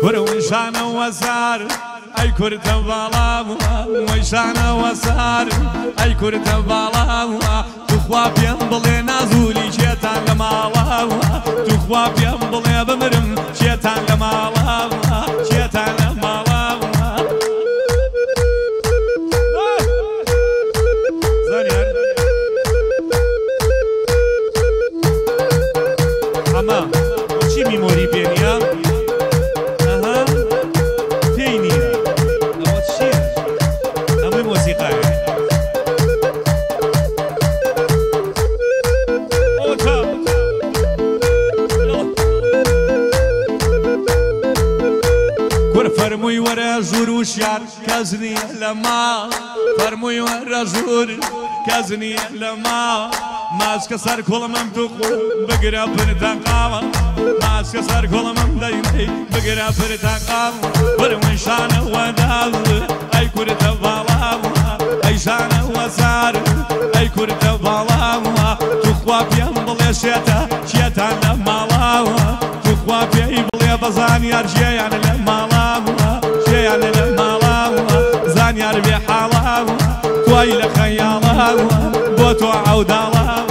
ورويشان وسار اي كرت بالا ويشان وسار اي كرت بالا تخوا بيم بلي نازولي شيطان لمالا تخوا بيم بلي بمرم شيطان لمالا شيطان لمالا زانيار اما چی میموری بینیا فرموي ورا زور وشيار كازني لما فرموي ورا زور كازني لما ماسك صار كل ممدوق بقرا برتقام ماسك صار كل ممدوق بقرا برتقام فرموي شان ودال اي كرت بالا اي شان وسار اي كرت بالا تخوا بيم بلا شتا شتا لما تخوا بيم بلا بزانيار جيان لما يعني لما زانيار بحالا كويل خيالا بوتو عودالا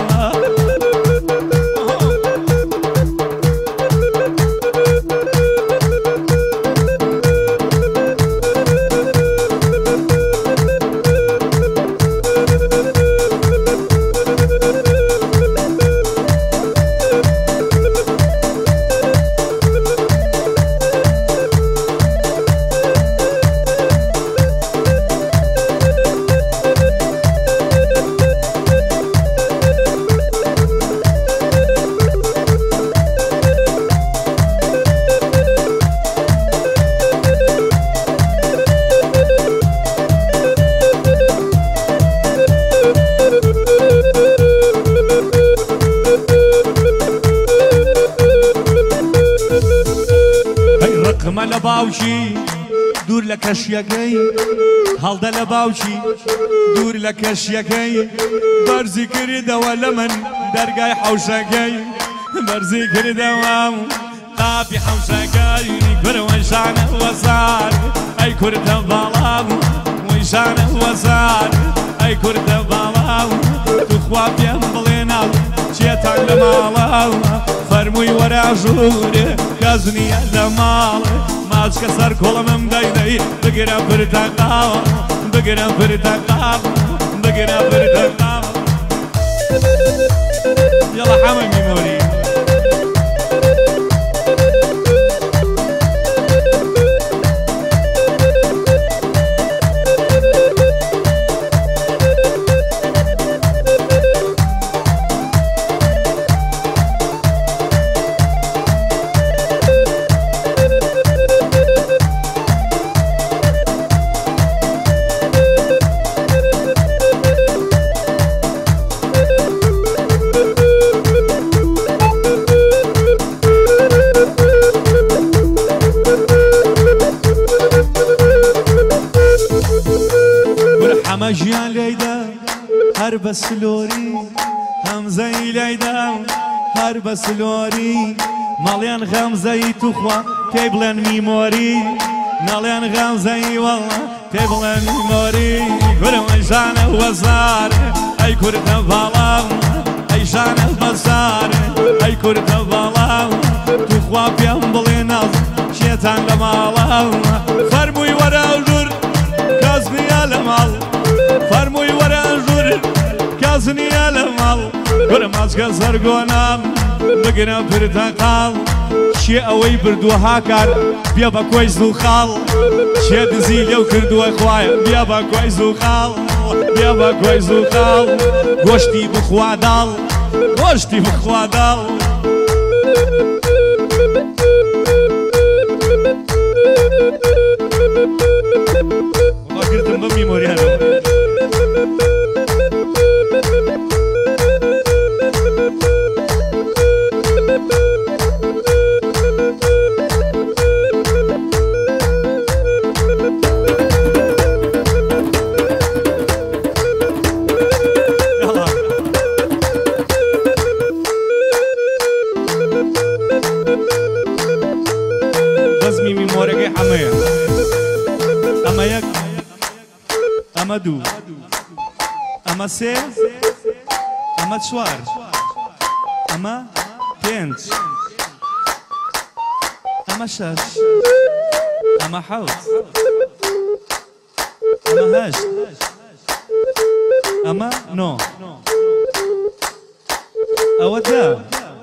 لباوشي دور لك اشياكي هالدا لباوشي دور لك اشياكي برزي كريدا ولا من درقاي حوشاكي برزي كريدا وام طافي حوشاكي ورويشان وصار اي كرتا بالا ويشان وصار اي كرتا بالا تخوا بيم بلينا شيطان لمالا فرموي ورا جوري كازني لمال ماسك صار كلمم دايداي بقرا برتقام بقرا برتقام بقرا برتقام يلا حمام ميموري مجيان ليدا هرب سلوري همزي ليدا هرب سلوري ماليان غمزي تخوا تبلن ميموري ماليان غمزي والله تبلن ميموري كل شان وزار اي كرت بالا اي شان بزار اي كرت بالا تخوا بيم بليناز شيطان لمالا فرموي ورا جور كازني لمال فرموي ورا جور كازني لمال ورماز كسر قونام بقنا برتقال شي اوي بردوها كار بيابا كويس ذو خال شي دزيلي وكردوها خوايا بيابا كويس ذو خال بيابا كويس ذو خال غوشتي بخوا دال غوشتي بخوا دال والله قلت بمي موريانا شوي حمية أما يك أما دو أما سي أما تشوار أما بينج أما شاش أما حوت أما هاش أما نو أو دا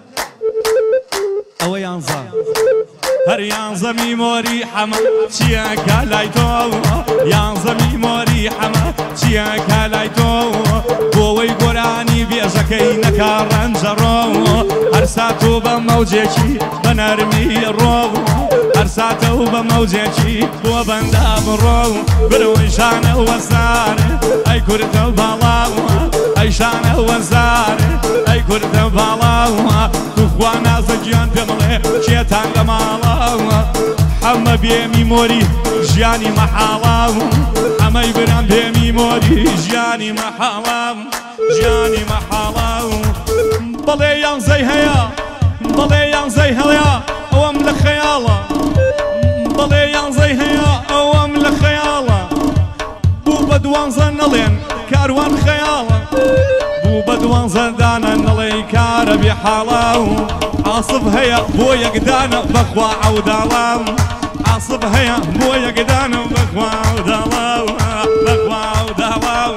أو يانزا هر يانزا ميموري حما چيا كالايتو يانزا ميموري حما چيا كالايتو بوي قراني بيجاكي نكارن جرو هر ساتو بموجيكي بنرمي الرو هر ساتو بموجيكي بو بندام الرو بروي شانه وزاره اي كرتو بالاو اي شانه وزاره اي كرتو بالاو تخوانا زجيان بملي شيطان لمالاو حما بيمي موري جياني محالاو حما يبران بيمي موري جياني محالاو جياني محالاو بلي ينزي هيا بلي ينزي هيا اوام لخيالا بلي ينزي هيا اوام لخيالا بو بدوان زنلين كاروان خيالا بو بدوان زندانا نلي كار بحالاو عاصف هيا بو يقدانا بخوا عودالاو عاصف هيا بو يقدانا بخوا عودالاو بخوا عودالاو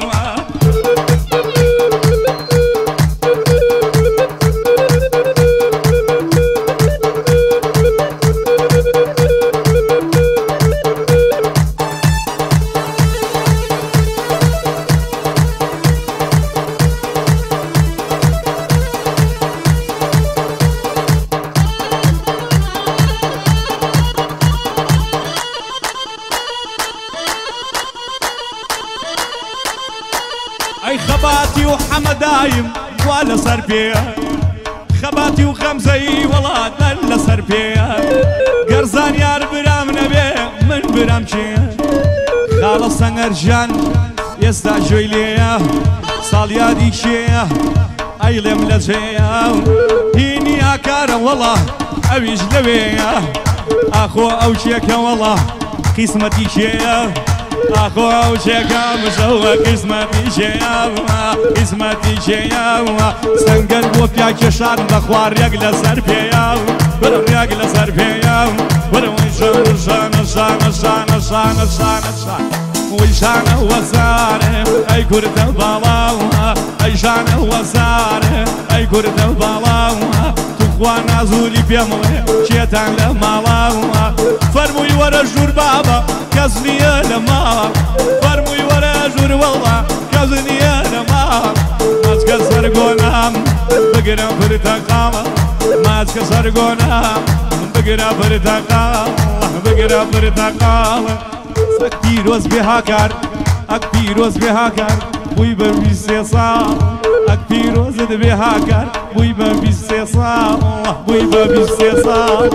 اي خباتي وحمدايم ولا سربيه خباتي وخمزي والله دل سربيه قرزان يار برام نبي من برام شي خالص سنرجان يستعجل ليه صاليادي شيه اي لملجيه هيني اكار والله ابيج لبيه اخو او شيك والله قسمتي شيه اخو او شيكا مشوه قسمتي شيا قسمتي شيا سنگر بوكيا كشان بخوار يقل سر بيا برو يقل سر بيا برو شان شان شان شان شان شان شان وشان وزاره اي كرت بالاو اي شان وزاره اي كرت بالاو تخوانا زولي بيمله شيطان لمالاو فرموي ورا جور بابا كازني لما فرموي ورا جور والله كازني لما ما تكسر قنام بقرا برتقام ما تكسر قنام بقرا برتقام بقرا برتقام اكبيروز بهاكر اكبيروز بهاكر ويبر بيسيصا اكبيروز بهاكر ويبر بيسيصا ويبر بيسيصا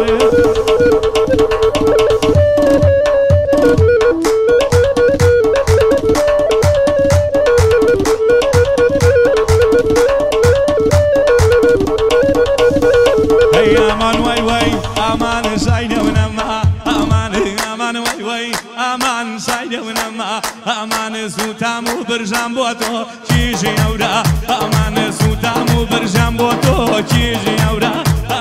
امان وي وي امان زايد ونما امان امان وي وي امان زايد ونما امان سوتامو برجام بوتو كيجي اورا امان سوتامو برجام بوتو كيجي اورا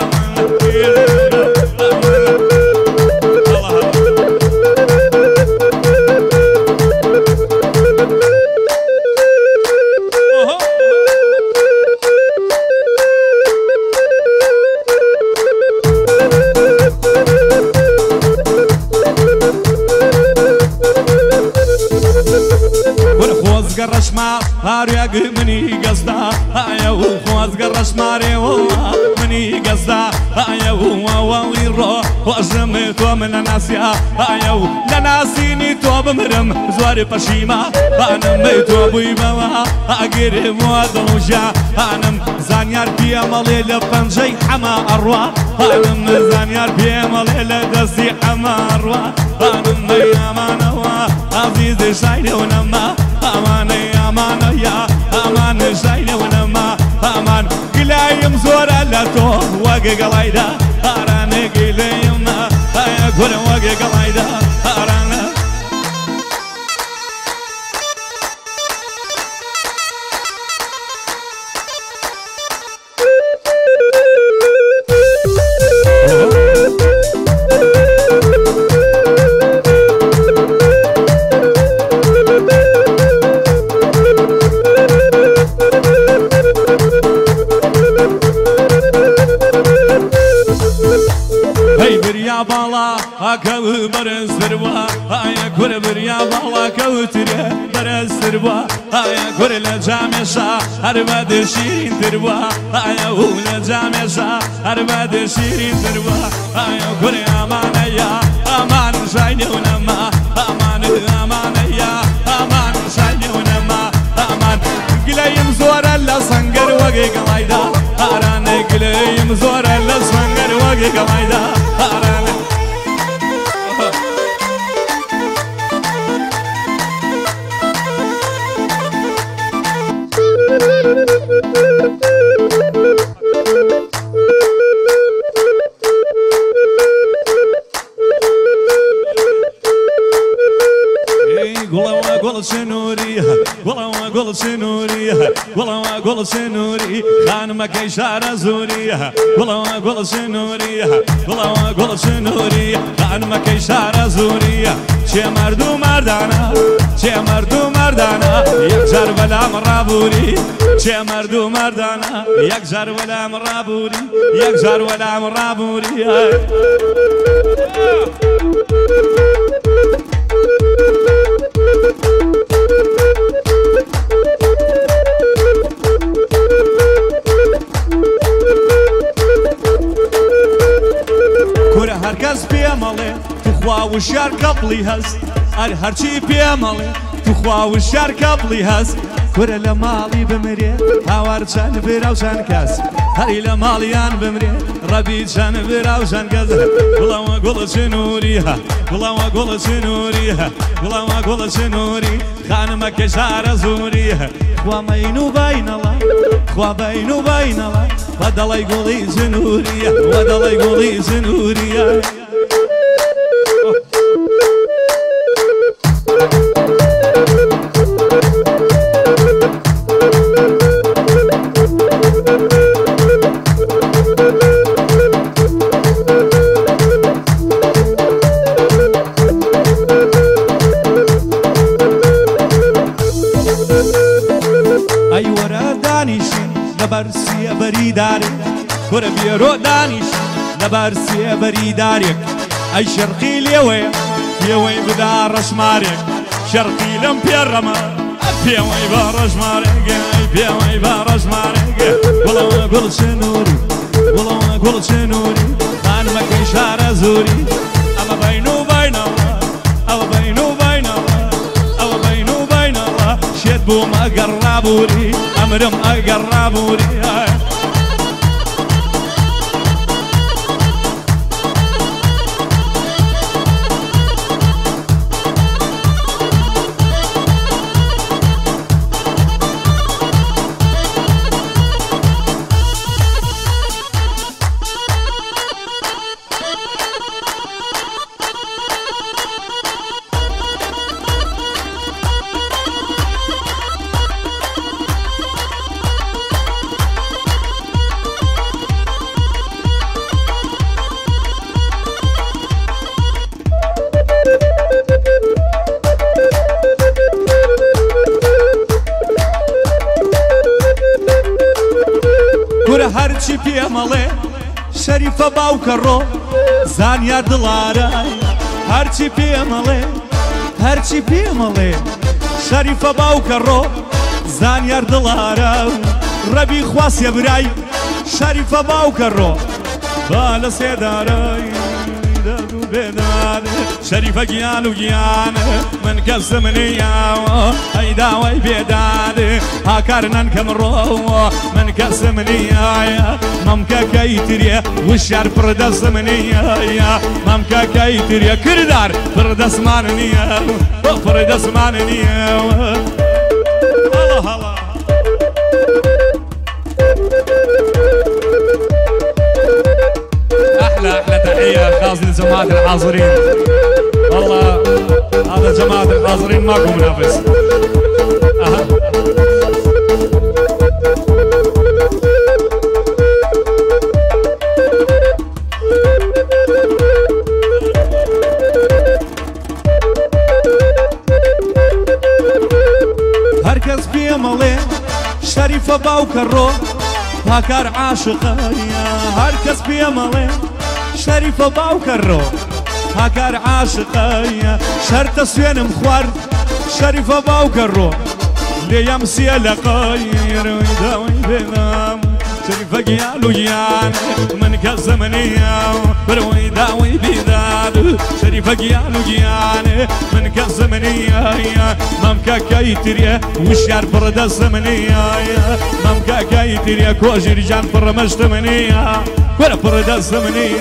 قرش ما هاريق مني قصدا ايو خواز قرش ماري والله مني قصدا ايو ويرو واجمت ومن ناسيا ايو لناسيني تو بمرم زواري بشيما انا ميت ابوي بابا اقرب ودوجا انا زانيار بيمالي لبنجي حما اروا انا زانيار بيمالي لدسي حما اروا انا يا عزيز شايل ونما امان يا امان يا امان شايل ونما امان قلايم زور لتو وقلايدا اراني قلايم ولا واقع قلايدا أرانا كو برز دروا هاي كور بريا بالا كو تري برز دروا هاي كور لجامشا هربد شيرين دروا هاي ولا جامشا هربد شيرين دروا هاي كور امان يا امان شايني ونما امان امان يا امان شايني ونما امان قليم زور الله سنگر وگي قلايدا اران قليم زور الله سنگر وگي قلايدا اران قول سنوري والله قول سنوري والله قول سنوري خان ما كيشار زوري والله قول سنوري والله قول سنوري خان ما كيشار زوري شي مردو مردانا شي مردو مردانا يكسر ولا مرابوري شي مردو مردانا يكسر ولا مرابوري يكسر ولا مرابوري كورة هركز بيمالي تخوا وشار قبلي هز هرشي بيمالي تخوا وشار قبلي هز كورة لمالي بمري هاوار شان براوشان كاس هري لماليان بمري ربي شان براوشان كاس والله ما قول شنوريها والله ما قول شنوريها والله ما قول شنوري خان ما كشار زوريها ومينو بين الله وبينو بين الله ودلا يقولي زنوريا ودلا يقولي زنوريا أي ورا دانيشين لبرسي بريدارك كورة بيرو دانيش لبرسي بريدارك أي شرقي ليوي بدار رشمارك شرقي لم بيرما بيوي برشمارك بيوي برشمارك والله ما قول شنوري والله ما قول شنوري أنا ما كيشار زوري أما بينو بين الله أما بينو بين الله أما بينو بين الله شد بوم أقربوري أمرم أقربوري هرچی پیماله شریف باوکرو زانیار دلارای هرچی پیماله شریف باوکرو زانیار دلارای ربی خواست برای شریف باوکرو بالا سیدارای دادو بداد شریف گیانو گیان من کسمنی یا ای داوی بداد هاکارنن کمرو من كسمني يا ممكا كيتريا والشعر بردس مني يا ممكا كيتريا كردار بردس مانني بردس مانني الله الله احلى تحية خاصة لجماعة الحاضرين. والله هذا جماعة الحاضرين ماكو منافس. هركز بيمالي شريفة باوكرو هاكار عاشقة هركز بيمالي شريفة باوكرو هاكار عاشقة شرط سوين مخوار شريفة باوكرو ليام سيالقاير ويداوي بينام شريفة قيالو يان من كزمنية بروي داوي بيداد شريفة قيالو يان من كزمنية ممكا كايتريا وشيار فرد الزمنية ممكا كايتريا كوجي رجال فرمشتمنية ولا فرد الزمنية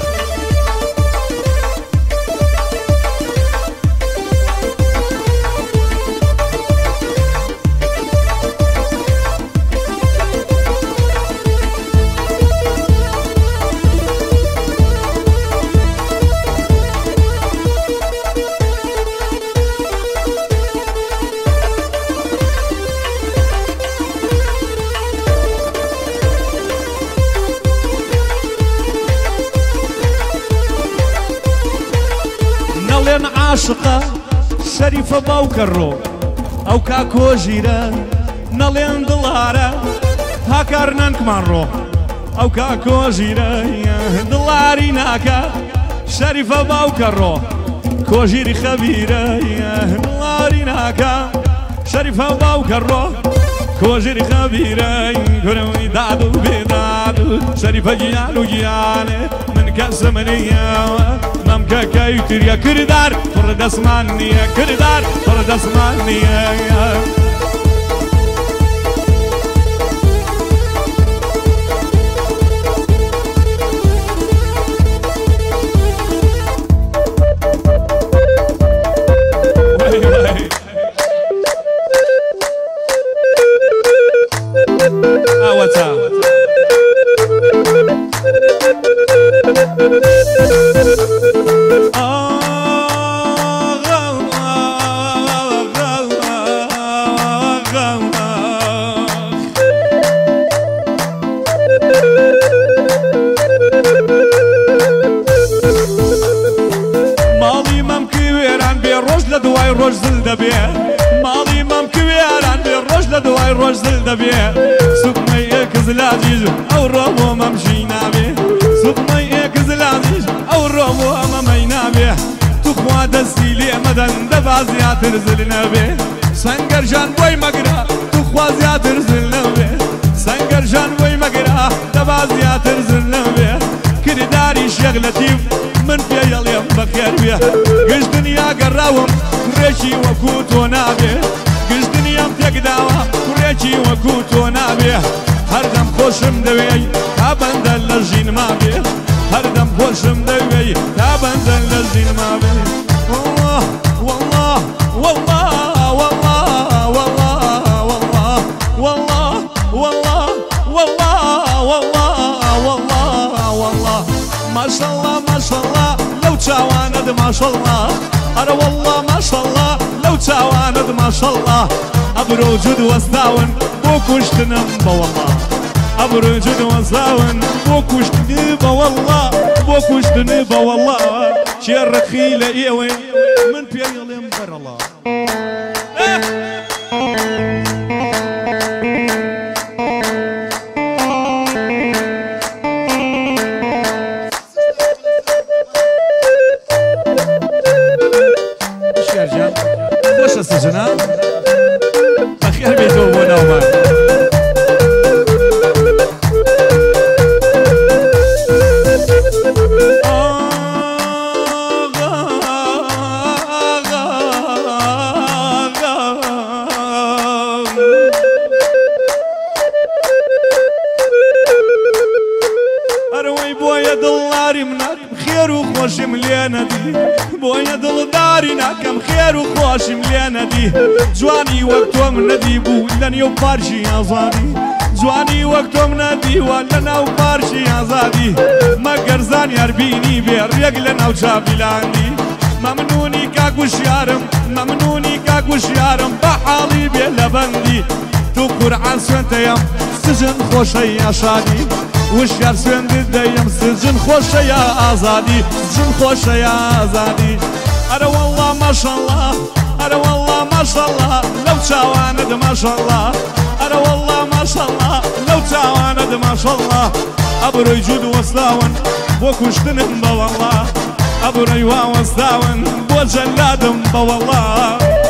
عاشقة شريفة باوكرو أو كاكو جيران نالين دلارة هاكارنانك مارو أو كاكو جيران دلاري ناكا شريفة باوكرو كوجيري خبيرة دلاري ناكا شريفة باوكرو كوجيري خبيرة كروي دادو بيدادو شريفة جيالو جيالي من كزمنية ممكا كايتريا كردار فرد اسمانية كردار فرد اسمانية ماضي ممكن ويران بيروج لدواي روج زلدة بيه ماضي ممكن ويران بيروج لدواي روج زلدة بيه سوق مي كزلازيج او رومو ممشينا بيه سوق مي كزلازيج او رومو ممينا بيه تخوا دستي لي مدن دبا زيات رزلنا بيه سنگر جان بوي مقرا تخوا زيات رزلنا بيه سنگر جان بوي مقرا دبا زيات رزلنا بيه كرداري شغلتي من في يليم بخير بيه قش دنيا قراوم كريشي وكوتو نابيه قش دنيا متقداوة كريشي وكوتو نابيه هردم خوشم دوي تابن دل الجين ما بيه هردم خوشم دوي تابن دل الجين ما بيه والله والله والله والله والله والله والله والله والله والله والله ما شاء الله ما شاء الله لو تشاواند ما شاء الله أنا والله ما شاء الله لو تشاواند ما شاء الله أبروجد وساون بوكوش تنبا والله أبروجد وساون بوكوش تنبا والله بوكوش تنبا والله شير خيلة إيوي من بيال ينبر الله خوش السجنة بخير بيتوبونا وما أروي بويا دلاري منك خير وخوش مليانة دي بويا دل داري ناكم خير وخوش مليانة دي جواني وقتو من نديبو لن يبارشي أزاني جوانی وەک تۆم نەدیوە لە ناو پارکی ئازادی مەگەر زانیار بینی بێ ڕێک لە ناو چاپیلاندی مەمنونی کاک وشیارم مەمنونی کاک وشیارم بە حاڵی بێ لە بەندی تو قورعان سوێنتەیەم سجن خۆشە یا شادی وشیار سوێندت دەیەم سجن خۆشە یا ئازادی سجن خۆشە یا ئازادی ئەرە وەڵڵا ماشەڵڵا ئەرە وەڵڵا ماشەڵڵا لەو چاوانت ماشەڵڵا ئەرە وەڵڵا ماشەڵڵا لەو چاوانت ماشەڵڵا ئەبرۆی جود وەستاون بۆ کوشتنم بە وەڵڵا ئەبرۆی وا وەستاون بۆ جەلادم بە وەڵڵا